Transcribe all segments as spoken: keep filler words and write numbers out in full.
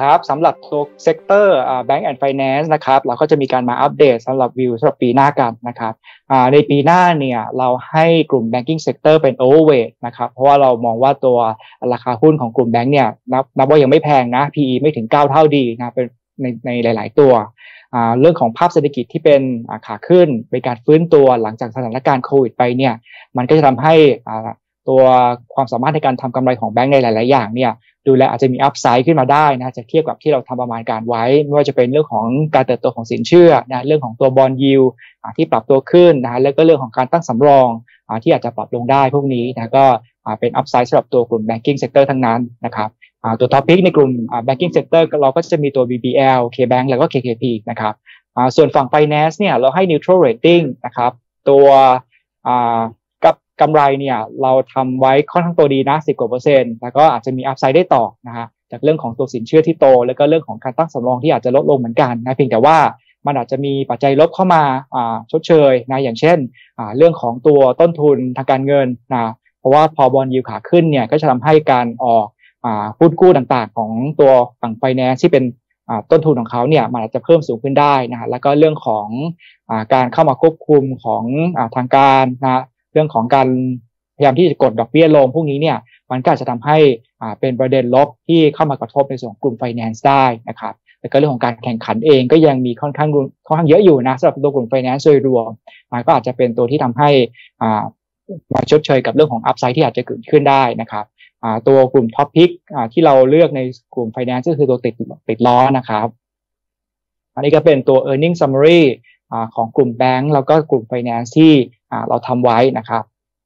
ครับสำหรับตัวเซกเตอร์อ่า Bank and Finance นะครับเราก็จะมีการมาอัปเดตสำหรับวิวสำหรับปีหน้ากันนะครับอ่าในปีหน้าเนี่ยเราให้กลุ่ม Banking Sector เป็น Overweight นะครับเพราะว่าเรามองว่าตัวราคาหุ้นของกลุ่มแบงก์เนี่ยนับนับว่ายังไม่แพงนะ พี อี ไม่ถึงเก้าเท่าดีนะเป็นในในหลายๆตัวอ่าเรื่องของภาพเศรษฐกิจที่เป็นอ่าขาขึ้นเป็นการฟื้นตัวหลังจากสถานการณ์โควิดไปเนี่ยมันก็จะทำให้อ่าตัวความสามารถในการทำกำไรของแบงก์ในหลายๆอย่างเนี่ยดูแลอาจจะมีอัพไซด์ขึ้นมาได้นะจะเทียบกับที่เราทำประมาณการไว้ไม่ว่าจะเป็นเรื่องของการเติบโตของสินเชื่อนะเรื่องของตัวบอนด์ยิลด์ที่ปรับตัวขึ้นนะแล้วก็เรื่องของการตั้งสำรองที่อาจจะปรับลงได้พวกนี้นะก็เป็นอัพไซด์สำหรับตัวกลุ่ม Banking Sector ทั้งนั้นนะครับตัวท็อปพิกในกลุ่ม Banking Sector เราก็จะมีตัว บี บี แอล K-Bank แล้วก็ เค เค พี นะครับส่วนฝั่ง Finance เนี่ยเราให้ Neutral Rating นะครับตัวกับกำไรเนี่ยเราทำไว้ค่อนข้างโตดีนะสิบกว่าเปอร์เซ็นต์แล้วก็อาจจะมีอัพไซด์ได้ต่อนะฮะจากเรื่องของตัวสินเชื่อที่โตแล้วก็เรื่องของการตั้งสำรองที่อาจจะลดลงเหมือนกันนะเพียงแต่ว่ามันอาจจะมีปัจจัยลบเข้ามาชดเชยนะอย่างเช่นเรื่องของตัวต้นทุนทางการเงินนะเพราะว่าพอบอนด์ยิลด์ขาขึ้นเนี่ยก็จะทำให้การออกหุ้นกู้ต่างๆของตัวฝั่งไฟแนนซ์ที่เป็นต้นทุนของเขาเนี่ยมันอาจจะเพิ่มสูงขึ้นได้นะแล้วก็เรื่องของการเข้ามาควบคุมของทางการนะเรื่องของการพยายามที่จะกดดอกเบี้ยลงพวกนี้เนี่ยมันก็อาจจะทำให้เป็นประเด็นลบที่เข้ามากระทบในส่วนของกลุ่มไฟแนนซ์ได้นะครับแล้วก็เรื่องของการแข่งขันเองก็ยังมีค่อนข้างค่อนข้างเยอะอยู่นะสำหรับตัวกลุ่มไฟแนนซ์โดยรวมก็อาจจะเป็นตัวที่ทำให้มาชดเชยกับเรื่องของอัพไซด์ที่อาจจะเกิดขึ้นได้นะครับตัวกลุ่มท็อปพิกที่เราเลือกในกลุ่มไฟแนนซ์ก็คือตัวติดติดล้อนะครับอันนี้ก็เป็นตัว earning summary ของกลุ่มแบงก์แล้วก็กลุ่มไฟแนนซ์ที่เราทำไว้นะครับ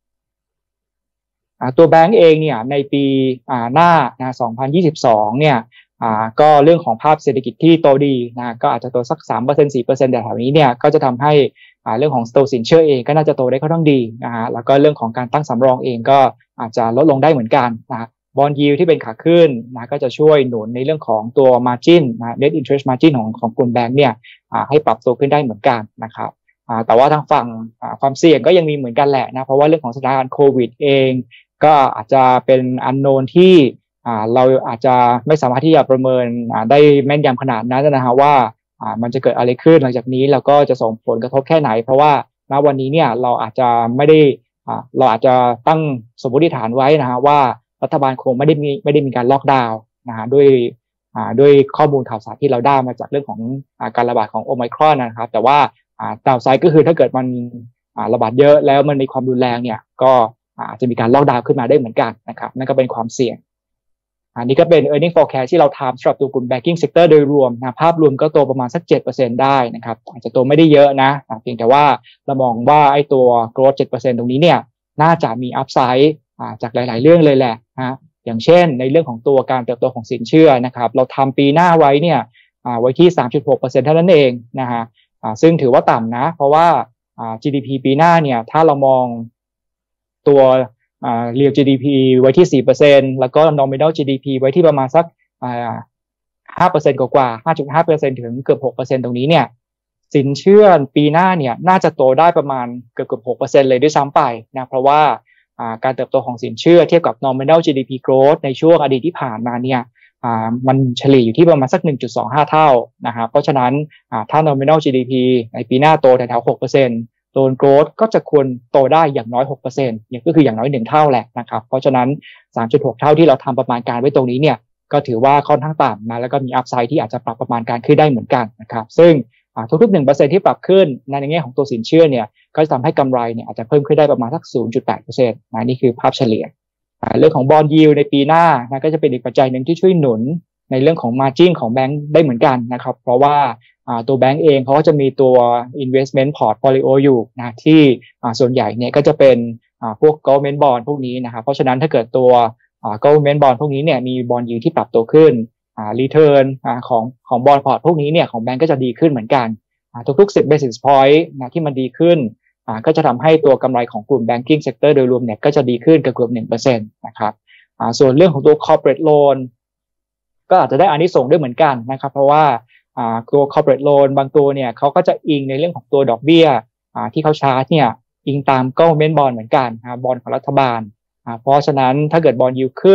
ตัวแบงก์เองเนี่ยในปีหน้านะสองพันยี่สิบสองเนี่ยก็เรื่องของภาพเศรษฐกิจที่โตดีนะก็อาจจะโตสัก สามเปอร์เซ็นต์ สี่เปอร์เซ็นต์ แต่แถวนี้เนี่ยก็จะทำให้เรื่องของตัวสินเชื่อเองก็น่าจะโตได้ค่อนข้างดีนะฮะแล้วก็เรื่องของการตั้งสำรองเองก็อาจจะลดลงได้เหมือนกันนะบอนด์ยิลด์ที่เป็นขาขึ้นนะก็จะช่วยหนุนในเรื่องของตัว margin นะ net interest margin ของของกลุ่มแบงก์เนี่ยให้ปรับตัวขึ้นได้เหมือนกันนะครับแต่ว่าทางฝั่งความเสี่ยงก็ยังมีเหมือนกันแหละนะเพราะว่าเรื่องของสถานการณ์โควิดเองก็อาจจะเป็นอันโนนที่เราอาจจะไม่สามารถที่จะประเมินได้แม่นยำขนาดนั้นนะฮะว่ามันจะเกิดอะไรขึ้นหลังจากนี้แล้วก็จะส่งผลกระทบแค่ไหนเพราะว่าณวันนี้เนี่ยเราอาจจะไม่ได้เราอาจจะตั้งสมมติฐานไว้นะฮะว่ารัฐบาลคงไม่ได้มีไม่ได้มีการล็อกดาวน์นะฮะด้วยด้วยข้อมูลข่าวสารที่เราได้มาจากเรื่องของการระบาดของโอไมครอนนะครับแต่ว่าดาวไซด์ก็คือถ้าเกิดมันระบาดเยอะแล้วมันมีความรุนแรงเนี่ยก็อาจจะมีการล็อกดาวน์ขึ้นมาได้เหมือนกันนะครับนั่นก็เป็นความเสี่ยงอันนี้ก็เป็น earning forecast ที่เราทำสำหรับตัวกลุ่ม banking sector โดยรวมนะภาพรวมก็โตประมาณสัก เจ็ดเปอร์เซ็นต์ ได้นะครับอาจจะโตไม่ได้เยอะนะเพียงแต่ว่าเรามองว่าไอ้ตัว growth เจ็ดเปอร์เซ็นต์ ตรงนี้เนี่ยน่าจะมี upside จากหลายๆเรื่องเลยแหละนะอย่างเช่นในเรื่องของตัวการเติบโตของสินเชื่อนะครับเราทำปีหน้าไว้เนี่ยไว้ที่ สามจุดหกเปอร์เซ็นต์ เท่านั้นเองนะฮะซึ่งถือว่าต่ำนะเพราะว่า จี ดี พี ปีหน้าเนี่ยถ้าเรามองตัวreal จี ดี พี ไว้ที่ สี่เปอร์เซ็นต์ แล้วก็ nominal จี ดี พี ไว้ที่ประมาณสัก ห้าเปอร์เซ็นต์ กว่าๆ ห้าจุดห้าเปอร์เซ็นต์ ถึงเกือบ หกเปอร์เซ็นต์ ตรงนี้เนี่ยสินเชื่อปีหน้าเนี่ยน่าจะโตได้ประมาณเกือบๆ หกเปอร์เซ็นต์ เลยด้วยซ้ำไปนะเพราะว่าการเติบโตของสินเชื่อเทียบกับ nominal จี ดี พี growth ในช่วงอดีตที่ผ่านมาเนี่ยมันเฉลี่ยอยู่ที่ประมาณสัก หนึ่งจุดสองห้า เท่านะครับเพราะฉะนั้นถ้า nominal จี ดี พี ในปีหน้าโตแถวๆ หกเปอร์เซ็นต์ตัวโกรทก็จะควรโตได้อย่างน้อย หกเปอร์เซ็นต์ อย่างก็คืออย่างน้อยหนึ่งเท่าแหละนะครับเพราะฉะนั้น สามจุดหก เท่าที่เราทำประมาณการไว้ตรงนี้เนี่ยก็ถือว่าค่อนข้างต่ำนะแล้วก็มีอัพไซด์ที่อาจจะปรับประมาณการขึ้นได้เหมือนกันนะครับซึ่งทุกๆ หนึ่งเปอร์เซ็นต์ ที่ปรับขึ้นในแง่ของตัวสินเชื่อเนี่ยก็จะทำให้กำไรเนี่ยอาจจะเพิ่มขึ้นได้ประมาณสัก ศูนย์จุดแปดเปอร์เซ็นต์ นะนี่คือภาพเฉลี่ยเรื่องของบอนด์ยิลด์ในปีหน้านะก็จะเป็นอีกปัจจัยหนึ่งที่ช่วยหนุนในเรื่องของ margin ของแบงค์ได้เหมือนกันนะครับเพราะว่าตัวแบงก์เองเขาก็จะมีตัว investment portfolio อยู่นะที่ส่วนใหญ่เนี่ยก็จะเป็นพวก government bond พวกนี้นะครับเพราะฉะนั้นถ้าเกิดตัว government bond พวกนี้เนี่ยมี bond yield ที่ปรับตัวขึ้น return ของของ bond port พวกนี้เนี่ยของแบงก์ก็จะดีขึ้นเหมือนกันทุกๆ สิบ basis point นะที่มันดีขึ้นก็จะทำให้ตัวกำไรของกลุ่ม banking sector โดยรวมเนี่ยก็จะดีขึ้นเกือบๆ หนึ่งเปอร์เซ็นต์ นะครับส่วนเรื่องของตัว corporate loan ก็อาจจะได้อานิสงส์ด้วยเหมือนกันนะครับเพราะว่าตัว corporate loan บางตัวเนี่ยเขาก็จะอิงในเรื่องของตัวดอกเบี้ยที่เขาชาร์จเนี่ยอิงตาม government bond เหมือนกันบอนด์ของรัฐบาลเพราะฉะนั้นถ้าเกิดบอนด์ยิลด์ขึ้น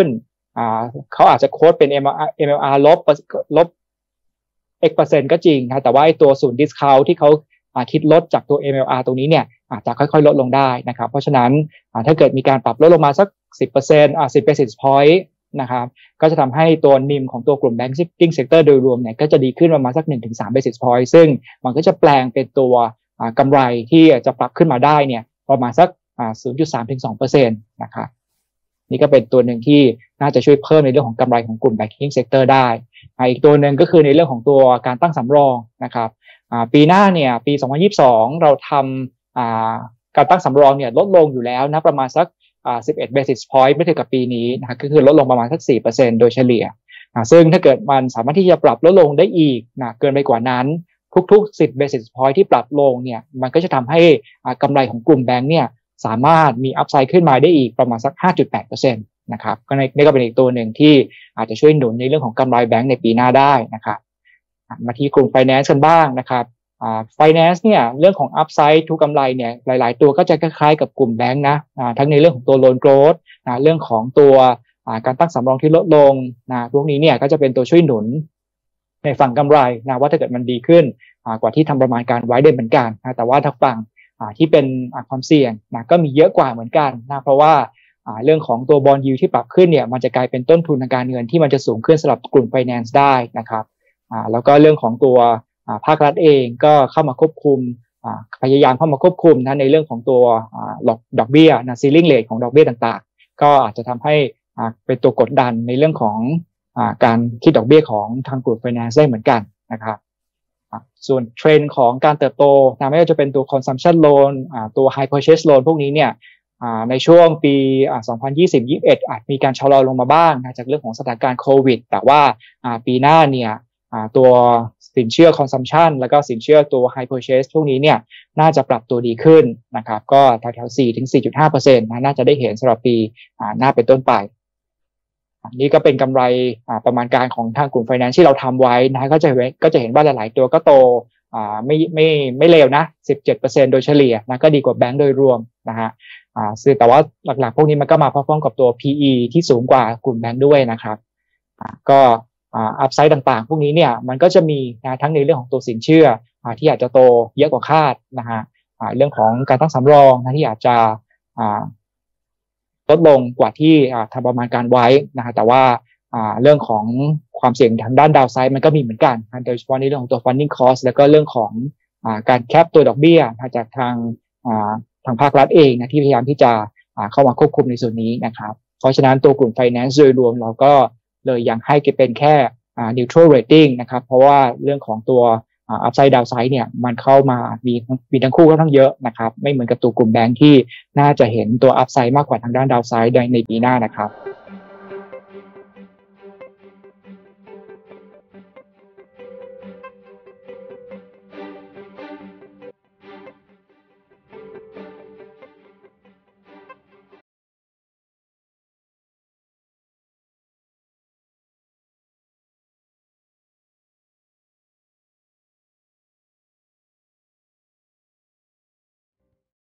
อ่าเขาอาจจะโค้ดเป็น เอ็ม แอล อาร์ ลบลบ x เปอร์เซ็นต์ก็จริงนะแต่ว่าไอ้ตัวศูนย์ discount ที่เขาคิดลดจากตัว เอ็ม แอล อาร์ ตรงนี้เนี่ยอาจจะค่อยๆลดลงได้นะครับเพราะฉะนั้นถ้าเกิดมีการปรับลดลงมาสัก สิบเปอร์เซ็นต์ อ่าสิบ basis point นะครับก็จะทำให้ตัว นิม ของตัวกลุ่ม banking sector โดยรวมเนี่ยก็จะดีขึ้นประมาณสัก หนึ่งถึงสาม basis point ซึ่งมันก็จะแปลงเป็นตัวกำไรที่จะปรับขึ้นมาได้เนี่ยประมาณสัก ศูนย์จุดสามถึงสองเปอร์เซ็นต์ นะครับนี่ก็เป็นตัวหนึ่งที่น่าจะช่วยเพิ่มในเรื่องของกำไรของกลุ่ม banking sector ได้อีกตัวหนึ่งก็คือในเรื่องของตัวการตั้งสำรองนะครับปีหน้าเนี่ยปีสองพันยี่สิบสองเราทำการตั้งสำรองเนี่ยลดลงอยู่แล้วนะประมาณสักสิบเอ็ด basis point ไม่ถึงกับปีนี้นะก็คือลดลงประมาณสัก สี่เปอร์เซ็นต์ โดยเฉลี่ยซึ่งถ้าเกิดมันสามารถที่จะปรับลดลงได้อีกนะเกินไปกว่านั้นทุกๆสิบ basis point ที่ปรับลงเนี่ยมันก็จะทำให้กำไรของกลุ่มแบงค์เนี่ยสามารถมีอัพไซด์ขึ้นมาได้อีกประมาณสัก ห้าจุดแปดเปอร์เซ็นต์ นะครับก็นี่ก็เป็นอีกตัวหนึ่งที่อาจจะช่วยหนุนในเรื่องของกำไรแบงค์ในปีหน้าได้นะครับมาที่กลุ่ม finance กันบ้างนะครับอ่า finance เนี่ยเรื่องของ upside ทุกกำไรเนี่ยหลายๆตัวก็จะคล้ายๆกับกลุ่มแบงค์นะอ่าทั้งในเรื่องของตัว loan growth นะเรื่องของตัวอ่าการตั้งสำรองที่ลดลงนะพวกนี้เนี่ยก็จะเป็นตัวช่วยหนุนในฝั่งกำไรนะว่าถ้าเกิดมันดีขึ้นอ่ากว่าที่ทำประมาณการไว้ได้เหมือนกันนะแต่ว่าทางฝั่งอ่าที่เป็นอ่าความเสี่ยงนะก็มีเยอะกว่าเหมือนกันนะเพราะว่าอ่าเรื่องของตัว bond yield ที่ปรับขึ้นเนี่ยมันจะกลายเป็นต้นทุนทางการเงินที่มันจะสูงขึ้นสำหรับกลุ่ม finance ได้นะครับอ่าแล้วก็เรื่องของตัวภาครัฐเองก็เข้ามาควบคุมพยายามเข้ามาควบคุมนะในเรื่องของตัวดอกเบี้ยนะ ceiling rate ของดอกเบี้ยต่างๆก็อาจจะทำให้เป็นตัวกดดันในเรื่องของการคิดดอกเบี้ยของทางกลุ่ม finance ได้เหมือนกันนะครับส่วนเทรนด์ของการเติบโตนะไม่ว่าจะเป็นตัว consumption loan ตัว high purchase loan พวกนี้เนี่ยในช่วงปีสองพันยี่สิบ ยี่สิบเอ็ดอาจมีการชะลอลงมาบ้างนะจากเรื่องของสถานการณ์โควิดแต่ว่าปีหน้าเนี่ยตัวสินเชื่อ consumption แล้วก็สินเชื่อตัว high purchase พวกนี้เนี่ยน่าจะปรับตัวดีขึ้นนะครับก็แถวๆ สี่ถึงสี่จุดห้าเปอร์เซ็นต์ นะน่าจะได้เห็นสำหรับปีหน้าเป็นต้นไปนี่ก็เป็นกำไรประมาณการของทางกลุ่ม finance ที่เราทำไว้นะก็จะก็จะเห็นว่าหลายๆตัวก็โตไม่ไม่ไม่เลวนะ สิบเจ็ดเปอร์เซ็นต์ โดยเฉลี่ยนะก็ดีกว่าแบงก์โดยรวมนะฮะอ่าซึ่งแต่ว่าหลักๆพวกนี้มันก็มาพร้อมๆกับตัว พี อี ที่สูงกว่ากลุ่มแบงก์ด้วยนะครับอ่าก็อ่าอัพไซด์ต่างๆพวกนี้เนี่ยมันก็จะมีนะทั้งในเรื่องของตัวสินเชื่ออ่าที่อาจจะโตเยอะกว่าคาดนะฮะอ่าเรื่องของการตั้งสำรองนะที่อาจจะอ่าลดลงกว่าที่อ่าทำประมาณการไว้นะฮะแต่ว่าอ่าเรื่องของความเสี่ยงทางด้านดาวไซด์มันก็มีเหมือนกันโดยเฉพาะในเรื่องของตัว funding cost แล้วก็เรื่องของอ่าการแคปตัวดอกเบี้ยจากทางอ่าทางภาครัฐเองนะที่พยายามที่จะเข้ามาควบคุมในส่วนนี้นะครับเพราะฉะนั้นตัวกลุ่ม finance โดยรวมเราก็เลยยังให้เป็นแค่ neutral rating นะครับเพราะว่าเรื่องของตัว upside downside เนี่ยมันเข้ามามีมีทั้งคู่ค่อนข้างเยอะนะครับไม่เหมือนกับตัวกลุ่มแบงค์ที่น่าจะเห็นตัว upside มากกว่าทางด้าน downside ในปีหน้านะครับ